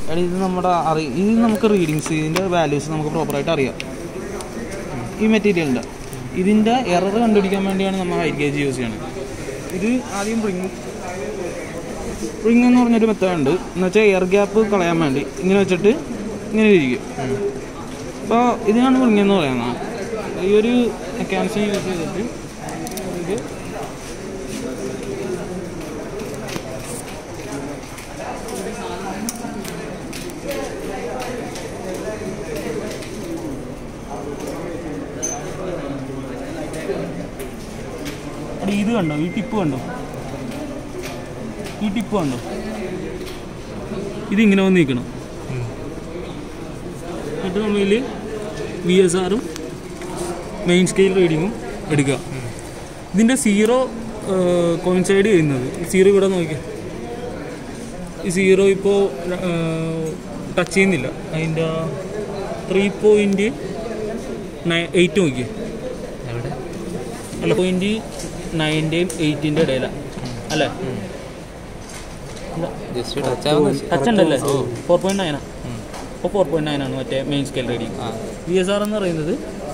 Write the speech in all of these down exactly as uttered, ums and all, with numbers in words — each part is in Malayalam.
എടാ ഇത് നമ്മുടെ അറി ഇത് നമുക്ക് റീഡിങ്സ് ഇതിൻ്റെ വാല്യൂസ് നമുക്ക് പ്രോപ്പറായിട്ട് അറിയാം ഈ മെറ്റീരിയലിൻ്റെ. ഇതിൻ്റെ എറർ കണ്ടുപിടിക്കാൻ വേണ്ടിയാണ് നമ്മൾ ഹൈറ്റ് ഗേജ് യൂസ് ചെയ്യണത്. ഇത് ആദ്യം റിങ് റിങ് എന്ന് പറഞ്ഞൊരു മെത്തേഡ് ഉണ്ട്. എന്ന് വെച്ചാൽ എയർ ഗ്യാപ്പ് കളയാൻ വേണ്ടി ഇങ്ങനെ വെച്ചിട്ട് ഇങ്ങനെ ഇരിക്കും. അപ്പോൾ ഇതിനാണ് റിങ് എന്ന് പറയുന്നത്. ഈ ഒരു മെക്കാനിസം യൂസ് ചെയ്തിട്ട് ഇത് ഇത് കണ്ടോ, ഈ ടിപ്പ് കണ്ടോ, ഈ ടിപ്പ് കണ്ടോ, ഇതിങ്ങനെ വന്ന് നിൽക്കണം. എന്നിട്ട് നമ്മളിൽ വി എസ് ആറും മെയിൻ സ്കെയിൽ റീഡിങ്ങും എടുക്കുക. ഇതിൻ്റെ സീറോ കോയിൻസൈഡ് ചെയ്യുന്നത് സീറോ ഇവിടെ നോക്കിയാൽ ഈ സീറോ ഇപ്പോൾ ടച്ച് ചെയ്യുന്നില്ല. അതിൻ്റെ ത്രീ പോയിൻറ്റ് നയൻ എയ്റ്റ് നോക്കി അല്ല പോയിൻറ്റ് നയൻ്റെയും എയ്റ്റിൻ്റെ ഇടയിലാണ് അല്ലേ? ടച്ച് ഉണ്ടല്ലേ? ഫോർ പോയിൻറ്റ് നയനാണ്. അപ്പോൾ ഫോർ പോയിൻറ്റ് നയനാണ് മറ്റേ main scale reading. V S R എന്ന് പറയുന്നത്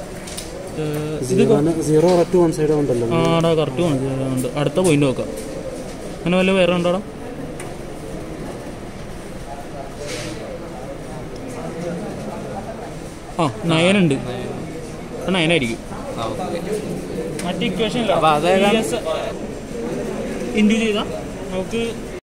ആടാ കറക്റ്റ് ഉണ്ട്. അടുത്ത പോയിന്റ് നോക്കാം. അങ്ങനെ വല്ല വേറെ ഉണ്ടോടാ? ആ നയനുണ്ട്. നയനായിരിക്കും മറ്റേ ഇക്വേഷൻ ഇല്ല. ഇൻഡ്യൂ ചെയ്താൽ നമുക്ക്